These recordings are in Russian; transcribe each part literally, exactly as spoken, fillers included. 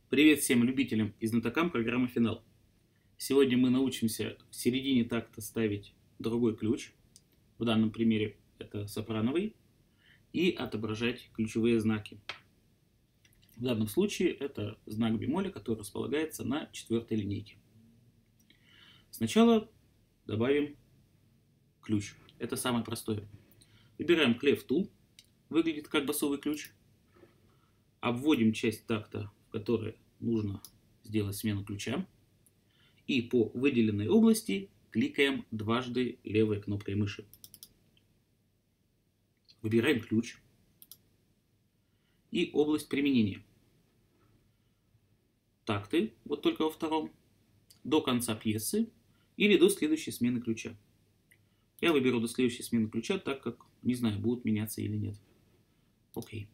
Привет всем любителям и знатокам программы Final. Сегодня мы научимся в середине такта ставить другой ключ, в данном примере это сопрановый, и отображать ключевые знаки. В данном случае это знак бемоля, который располагается на четвертой линейке. Сначала добавим ключ. Это самое простое. Выбираем Clef Tool, выглядит как басовый ключ. Обводим часть такта, в которой нужно сделать смену ключа. И по выделенной области кликаем дважды левой кнопкой мыши. Выбираем ключ и область применения. Такты, вот только во втором, до конца пьесы или до следующей смены ключа. Я выберу до следующей смены ключа, так как не знаю, будут меняться или нет. Окей.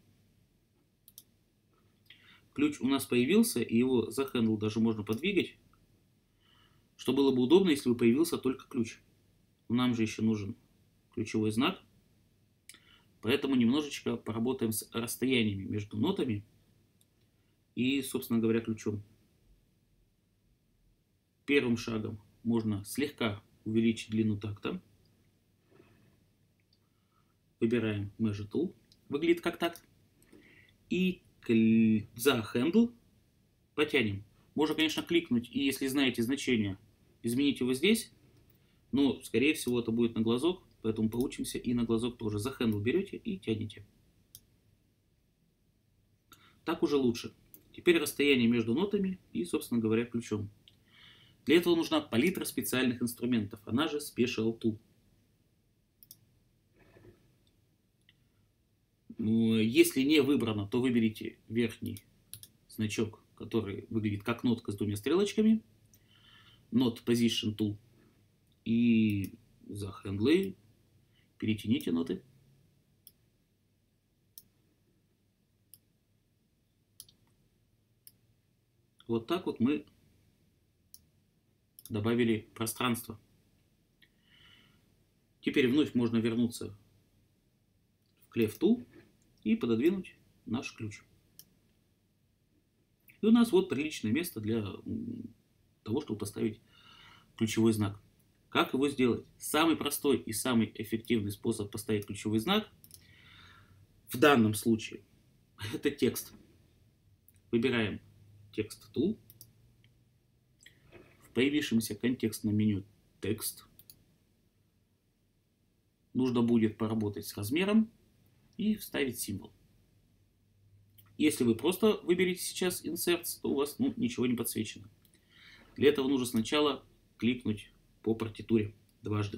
Ключ у нас появился, и его за хендл даже можно подвигать, что было бы удобно, если бы появился только ключ. Но нам же еще нужен ключевой знак, поэтому немножечко поработаем с расстояниями между нотами и, собственно говоря, ключом. Первым шагом можно слегка увеличить длину такта. Выбираем Measure Tool, выглядит как такт, и за handle потянем. Можно, конечно, кликнуть, и если знаете значение, изменить его здесь, но, скорее всего, это будет на глазок, поэтому поучимся и на глазок тоже. За handle берете и тянете. Так уже лучше. Теперь расстояние между нотами и, собственно говоря, ключом. Для этого нужна палитра специальных инструментов, она же Special Tool. Если не выбрано, то выберите верхний значок, который выглядит как нотка с двумя стрелочками, Note Position Tool, и за хендлы перетяните ноты. Вот так вот мы добавили пространство. Теперь вновь можно вернуться в Clef Tool и пододвинуть наш ключ. И у нас вот приличное место для того, чтобы поставить ключевой знак. Как его сделать? Самый простой и самый эффективный способ поставить ключевой знак в данном случае это текст. Выбираем текст Tool. В появившемся контекстном меню текст нужно будет поработать с размером и вставить символ. Если вы просто выберете сейчас Inserts, то у вас ну, ничего не подсвечено. Для этого нужно сначала кликнуть по партитуре дважды.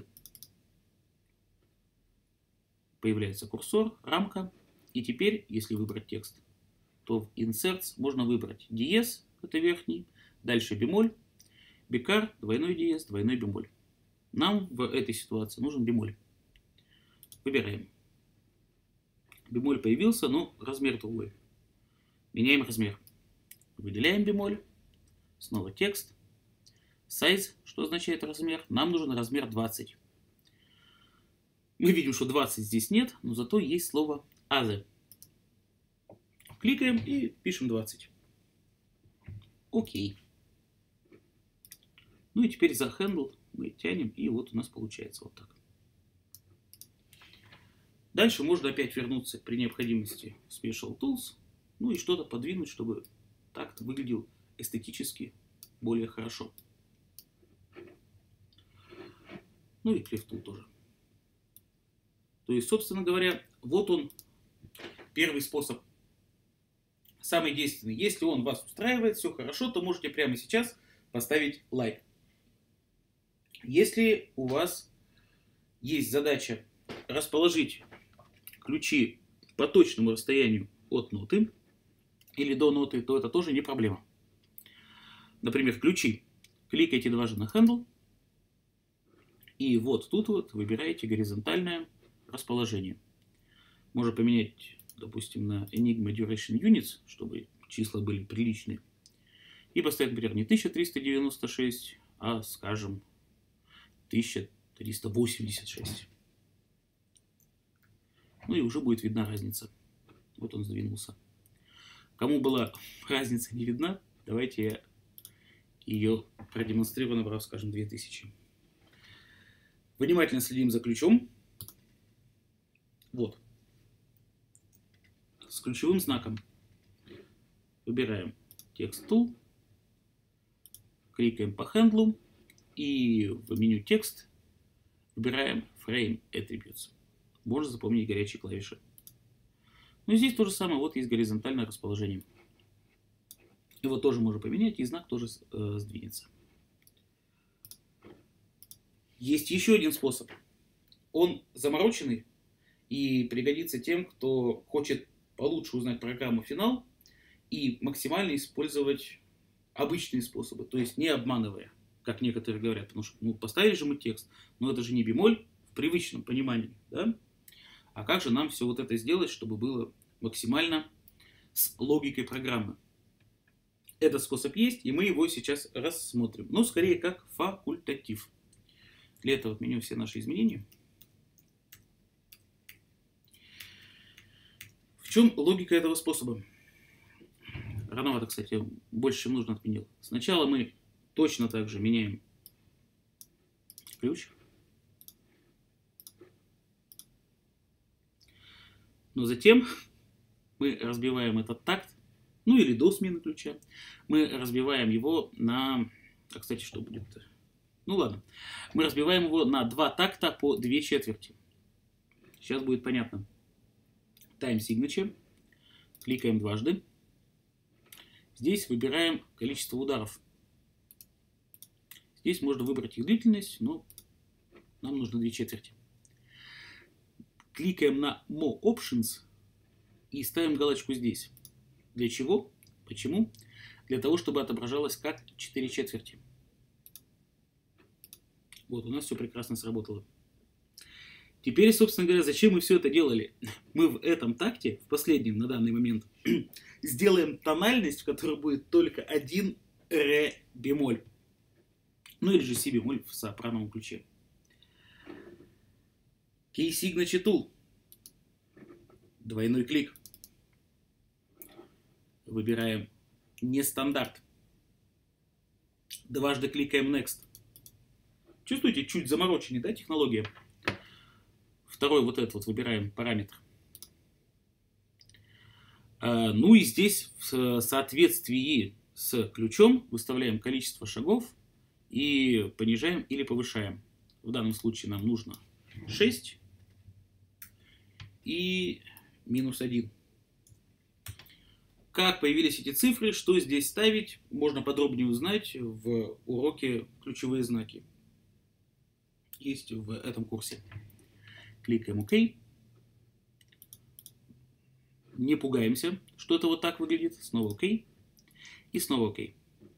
Появляется курсор, рамка. И теперь, если выбрать текст, то в Inserts можно выбрать диез, это верхний, дальше бемоль, бикар, двойной диез, двойной бемоль. Нам в этой ситуации нужен бемоль. Выбираем. Бемоль появился, но размер другой. Меняем размер. Выделяем бемоль. Снова текст. Size, что означает размер. Нам нужен размер двадцать. Мы видим, что двадцать здесь нет, но зато есть слово other. Кликаем и пишем двадцать. Окей. Ну и теперь за handle мы тянем, и вот у нас получается вот так. Дальше можно опять вернуться при необходимости в Special Tools, ну и что-то подвинуть, чтобы такт выглядел эстетически более хорошо. Ну и Clef Tool тоже. То есть, собственно говоря, вот он, первый способ, самый действенный. Если он вас устраивает, все хорошо, то можете прямо сейчас поставить лайк. Если у вас есть задача расположить ключи по точному расстоянию от ноты или до ноты, то это тоже не проблема. Например, ключи. Кликайте дважды на handle. И вот тут вот выбираете горизонтальное расположение. Можно поменять, допустим, на Enigma Duration Units, чтобы числа были приличные. И поставить, например, не тысяча триста девяносто шесть, а, скажем, тысяча триста восемьдесят шесть. Ну и уже будет видна разница. Вот он сдвинулся. Кому была разница не видна, давайте я ее продемонстрирую, набрав, скажем, две тысячи. Внимательно следим за ключом. Вот. С ключевым знаком. Выбираем Text Tool. Кликаем по хендлу. И в меню текст выбираем Frame Attributes. Можно запомнить горячие клавиши. Ну и здесь то же самое. Вот есть горизонтальное расположение. Его тоже можно поменять, и знак тоже э, сдвинется. Есть еще один способ. Он замороченный и пригодится тем, кто хочет получше узнать программу финал и максимально использовать обычные способы, то есть не обманывая, как некоторые говорят. Потому что ну, поставили же мы текст, но это же не бемоль в привычном понимании. Да? А как же нам все вот это сделать, чтобы было максимально с логикой программы? Этот способ есть, и мы его сейчас рассмотрим. Но скорее как факультатив. Для этого отменю все наши изменения. В чем логика этого способа? Рановато, кстати, больше, чем нужно, отменил. Сначала мы точно так же меняем ключ. Но затем мы разбиваем этот такт, ну или до смены ключа. Мы разбиваем его на... А, кстати, что будет? Ну ладно. Мы разбиваем его на два такта по две четверти. Сейчас будет понятно. Time Signature. Кликаем дважды. Здесь выбираем количество ударов. Здесь можно выбрать их длительность, но нам нужно две четверти. Кликаем на More Options и ставим галочку здесь. Для чего? Почему? Для того, чтобы отображалось как четыре четверти. Вот, у нас все прекрасно сработало. Теперь, собственно говоря, зачем мы все это делали? Мы в этом такте, в последнем на данный момент, сделаем тональность, в которой будет только один ре бемоль. Ну или же си бемоль в сопрановом ключе. Key Signature Tool. Двойной клик. Выбираем нестандарт. Дважды кликаем Next. Чувствуете, чуть замороченнее, да, технология? Второй вот этот вот выбираем параметр. А, ну и здесь в соответствии с ключом выставляем количество шагов и понижаем или повышаем. В данном случае нам нужно шесть и минус один. Как появились эти цифры, что здесь ставить, можно подробнее узнать в уроке «Ключевые знаки». Есть в этом курсе. Кликаем ОК. Не пугаемся, что это вот так выглядит. Снова ОК. И снова ОК.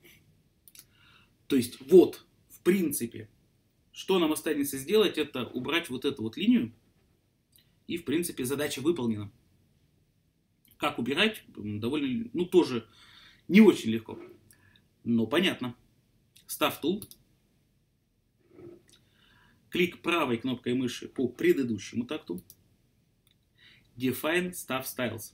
То есть вот, в принципе, что нам останется сделать, это убрать вот эту вот линию. И, в принципе, задача выполнена. Как убирать, довольно, ну, тоже не очень легко. Но понятно. Staff Tool. Клик правой кнопкой мыши по предыдущему такту. Define Staff Styles.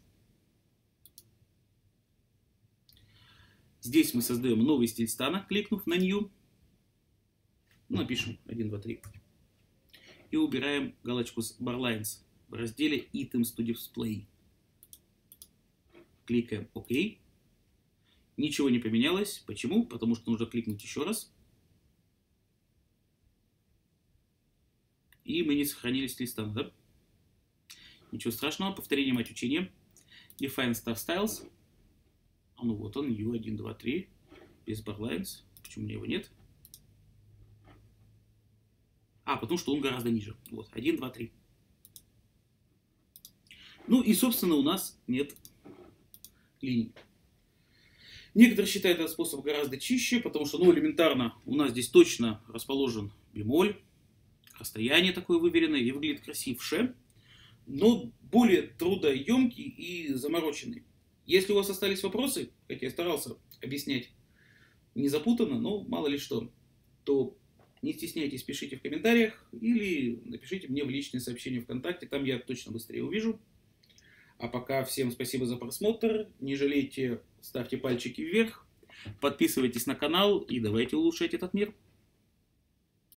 Здесь мы создаем новый стиль стана, кликнув на New. Напишем один, два, три. И убираем галочку с Bar Lines в разделе Items to Display. Кликаем ОК. Ничего не поменялось. Почему? Потому что нужно кликнуть еще раз. И мы не сохранили стиль стана, да? Ничего страшного. Повторение мать учения. Define Staff Styles. А ну вот он, ю один, два, три. Без Bar Lines. Почему у меня его нет? А, потому что он гораздо ниже. Вот, один, два, три. Ну и, собственно, у нас нет линий. Некоторые считают этот способ гораздо чище, потому что, ну, элементарно, у нас здесь точно расположен бемоль, расстояние такое выверенное и выглядит красивше, но более трудоемкий и замороченный. Если у вас остались вопросы, как я старался объяснять, не запутанно, но мало ли что, то не стесняйтесь, пишите в комментариях или напишите мне в личные сообщения ВКонтакте, там я точно быстрее увижу. А пока всем спасибо за просмотр. Не жалейте, ставьте пальчики вверх, подписывайтесь на канал и давайте улучшать этот мир.